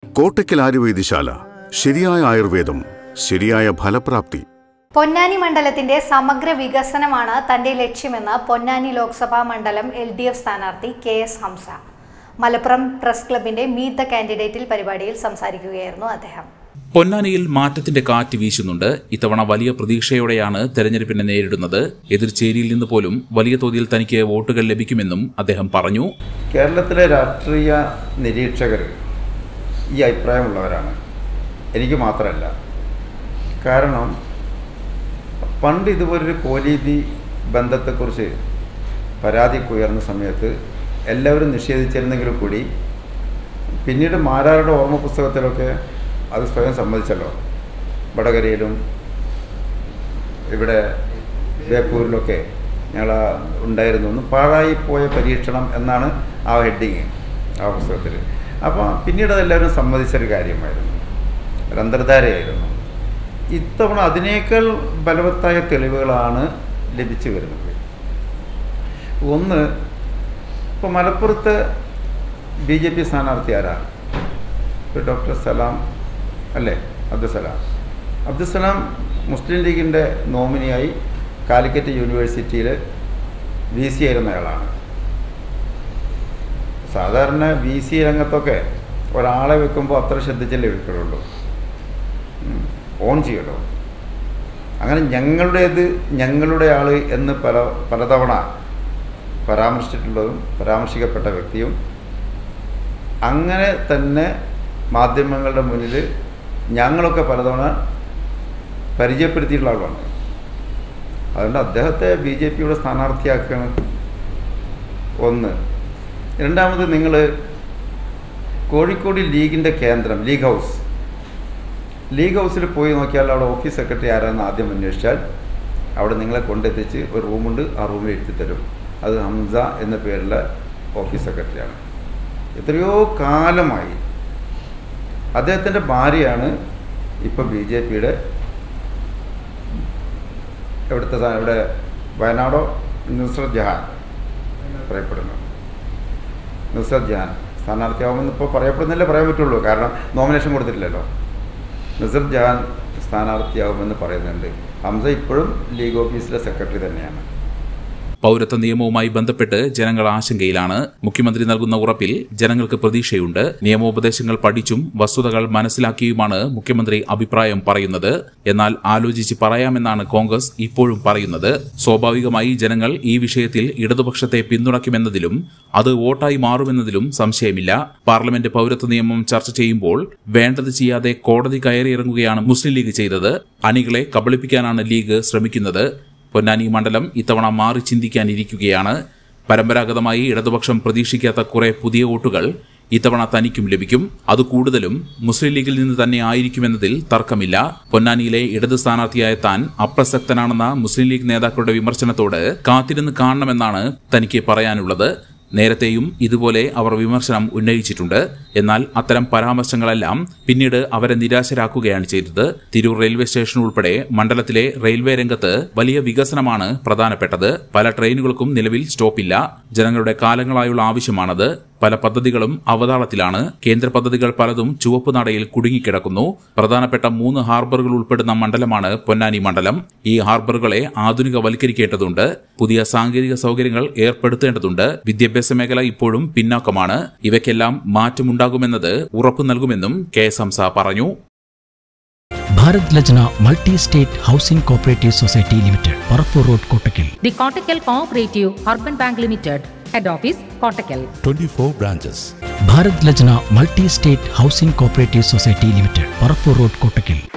കോട്ടയ്ക്കൽ ആയുർവേദശാല. ശരിയായ ആയുർവേദം, ശരിയായ ഫലപ്രാപ്തി. പൊന്നാനി മണ്ഡലത്തിന്റെ സമഗ്ര വികസനമാണ് തന്റെ ലക്ഷ്യമെന്ന് പൊന്നാനി ലോക്സഭാ മണ്ഡലം LDF സ്ഥാനാർത്ഥി KS ഹംസ. മലപ്പുറം പ്രസ് ക്ലബിന്റെ മീറ്റ് ദ കാൻഡിഡേറ്റിൽ പരിപാടിയിൽ സംസാരിക്കുകയായിരുന്നു അദ്ദേഹം. പൊന്നാനിയിൽ മാറ്റത്തിന്റെ കാറ്റ് വീശുന്നുണ്ട്. ഇത്തവണ വലിയ പ്രതീക്ഷയോടെയാണ് തെരഞ്ഞെടുപ്പിനെ നേരിടുന്നത്. എതിർചേരിയിൽ നിന്ന് പോലും വലിയ തോതിൽ തനിക്ക് വോട്ടുകൾ ലഭിക്കുമെന്നും അദ്ദേഹം പറഞ്ഞു. കേരളത്തിലെ രാഷ്ട്രീയ നിരീക്ഷകർ ഈ അഭിപ്രായമുള്ളവരാണ്, എനിക്ക് മാത്രമല്ല. കാരണം പണ്ട് ഇതുപോലൊരു കോലീബി ബന്ധത്തെക്കുറിച്ച് പരാതിക്ക് ഉയർന്ന സമയത്ത് എല്ലാവരും നിഷേധിച്ചിരുന്നെങ്കിൽ കൂടി പിന്നീട് മാരാരുടെ ഓർമ്മ പുസ്തകത്തിലൊക്കെ അത് സ്വയം സമ്മതിച്ചല്ലോ. വടകരയിലും ഇവിടെ ബേപ്പൂരിലൊക്കെ ഞങ്ങൾ ഉണ്ടായിരുന്നു. പാഴായിപ്പോയ പരീക്ഷണം എന്നാണ് ആ ഹെഡിങ് ആ പുസ്തകത്തിൽ. അപ്പോൾ പിന്നീട് അതെല്ലാവരും സമ്മതിച്ചൊരു കാര്യമായിരുന്നു, ഒരു അന്തർധാരയായിരുന്നു. ഇത്തവണ അതിനേക്കാൾ ബലവത്തായ തെളിവുകളാണ് ലഭിച്ചു വരുന്നത്. ഒന്ന്, ഇപ്പോൾ മലപ്പുറത്ത് BJP സ്ഥാനാർത്ഥി ആരാണ്? ഡോക്ടർ സലാം അല്ലേ, അബ്ദുസലാം മുസ്ലിം ലീഗിൻ്റെ നോമിനിയായി കാലിക്കറ്റ് യൂണിവേഴ്സിറ്റിയിൽ VC ആയിരുന്ന ആളാണ്. സാധാരണ VC രംഗത്തൊക്കെ ഒരാളെ വെക്കുമ്പോൾ അത്ര ശ്രദ്ധിച്ചല്ലേ വെക്കുള്ളൂ, ഓൺ ചെയ്യല്ലോ. അങ്ങനെ ഞങ്ങളുടെ ആൾ എന്ന് പലതവണ പരാമർശിച്ചിട്ടുള്ളതും പരാമർശിക്കപ്പെട്ട വ്യക്തിയും അങ്ങനെ തന്നെ മാധ്യമങ്ങളുടെ മുന്നിൽ ഞങ്ങളൊക്കെ പലതവണ പരിചയപ്പെടുത്തിയിട്ടുള്ള ആളാണ്. അതുകൊണ്ട് അദ്ദേഹത്തെ BJPയുടെ സ്ഥാനാർത്ഥിയാക്കുകയാണ് ഒന്ന്. രണ്ടാമത്, നിങ്ങൾ കോഴിക്കോട് ലീഗിൻ്റെ കേന്ദ്രം ലീഗ് ഹൗസിൽ പോയി നോക്കിയാൽ അവിടെ ഓഫീസ് സെക്രട്ടറി ആരാണെന്ന് ആദ്യം അന്വേഷിച്ചാൽ അവിടെ നിങ്ങളെ കൊണ്ടെത്തിച്ച് ഒരു റൂമുണ്ട്, ആ റൂമിൽ എത്തിത്തരും. അത് ഹംസ എന്ന പേരുള്ള ഓഫീസ് സെക്രട്ടറിയാണ്. എത്രയോ കാലമായി. അദ്ദേഹത്തിൻ്റെ ഭാര്യയാണ് ഇപ്പോൾ BJPയുടെ ഇവിടെ വയനാടോ നുസ്രത് ജഹാൻ പറയപ്പെടുന്നു. നുസ്രത് ജഹാൻ സ്ഥാനാർത്ഥിയാവുമെന്ന് ഇപ്പോൾ പറയപ്പെടുന്നില്ല, പറയാൻ പറ്റുള്ളൂ, കാരണം നോമിനേഷൻ കൊടുത്തിട്ടില്ലല്ലോ. നുസ്രത് ജഹാൻ സ്ഥാനാർത്ഥിയാവുമെന്ന് പറയുന്നുണ്ട്. ഹംസ ഇപ്പോഴും ലീഗ് ഓഫീസിലെ സെക്രട്ടറി തന്നെയാണ്. പൗരത്വ നിയമവുമായി ബന്ധപ്പെട്ട് ജനങ്ങൾ ആശങ്കയിലാണ്. മുഖ്യമന്ത്രി നൽകുന്ന ഉറപ്പിൽ ജനങ്ങൾക്ക് പ്രതീക്ഷയുണ്ട്. നിയമോപദേശങ്ങൾ പഠിച്ചും വസ്തുതകൾ മനസ്സിലാക്കിയുമാണ് മുഖ്യമന്ത്രി അഭിപ്രായം പറയുന്നത്. എന്നാൽ ആലോചിച്ച് പറയാമെന്നാണ് കോൺഗ്രസ് ഇപ്പോഴും പറയുന്നത്. സ്വാഭാവികമായി ജനങ്ങൾ ഈ വിഷയത്തിൽ ഇടതുപക്ഷത്തെ പിന്തുണയ്ക്കുമെന്നതിലും അത് വോട്ടായി മാറുമെന്നതിലും സംശയമില്ല. പാർലമെന്റ് പൗരത്വ നിയമം ചർച്ച ചെയ്യുമ്പോൾ വേണ്ടത് ചെയ്യാതെ കോടതി കയറിയിറങ്ങുകയാണ് മുസ്ലിം ലീഗ് ചെയ്തത്. അണികളെ കബളിപ്പിക്കാനാണ് ലീഗ് ശ്രമിക്കുന്നത്. പൊന്നാനി മണ്ഡലം ഇത്തവണ മാറി ചിന്തിക്കാനിരിക്കുകയാണ്. പരമ്പരാഗതമായി ഇടതുപക്ഷം പ്രതീക്ഷിക്കാത്ത കുറെ പുതിയ വോട്ടുകൾ ഇത്തവണ തനിക്കും ലഭിക്കും. അത് കൂടുതലും മുസ്ലിം ലീഗിൽ നിന്ന് തന്നെ ആയിരിക്കുമെന്നതിൽ തർക്കമില്ല. പൊന്നാനിയിലെ ഇടത് സ്ഥാനാർത്ഥിയായ താൻ അപ്രസക്തനാണെന്ന മുസ്ലിം ലീഗ് നേതാക്കളുടെ വിമർശനത്തോട് കാത്തിരുന്ന് കാണണമെന്നാണ് തനിക്ക് പറയാനുള്ളത്. നേരത്തെയും ഇതുപോലെ അവർ വിമർശനം ഉന്നയിച്ചിട്ടുണ്ട്. എന്നാൽ അത്തരം പരാമർശങ്ങളെല്ലാം പിന്നീട് അവരെ നിരാശരാക്കുകയാണ് ചെയ്തത്. തിരൂർ റെയിൽവേ സ്റ്റേഷൻ ഉൾപ്പെടെ മണ്ഡലത്തിലെ റെയിൽവേ രംഗത്ത് വലിയ വികസനമാണ് പ്രധാനപ്പെട്ടത്. പല ട്രെയിനുകൾക്കും നിലവിൽ സ്റ്റോപ്പില്ല. ജനങ്ങളുടെ കാലങ്ങളായുള്ള ആവശ്യമാണത്. പല പദ്ധതികളും അവതാളത്തിലാണ്. കേന്ദ്ര പദ്ധതികൾ പലതും ചുവപ്പ് നടയിൽ കുടുങ്ങിക്കിടക്കുന്നു. പ്രധാനപ്പെട്ട 3 ഹാർബറുകൾ ഉൾപ്പെടുന്ന മണ്ഡലമാണ് പൊന്നാനി മണ്ഡലം. ഈ ഹാർബറുകളെ ആധുനികവൽക്കരിക്കേണ്ടതുണ്ട്. പുതിയ സാങ്കേതിക സൗകര്യങ്ങൾ ഏർപ്പെടുത്തേണ്ടതുണ്ട്. വിദ്യാഭ്യാസ മേഖല ഇപ്പോഴും പിന്നാക്കമാണ്. ഇവയ്ക്കെല്ലാം മാറ്റമുണ്ടാകുമെന്നത് ഉറപ്പു നൽകുമെന്നും KS ഹംസ പറഞ്ഞു. Bharat Lajna Multi-State Housing Cooperative Society Limited, Parapur Road, Kottakkal. The Kottakkal Cooperative Urban Bank Limited, Head Office, Kottakkal. 24 branches. Bharat Lajna Multi-State Housing Cooperative Society Limited, Parapur Road, Kottakkal.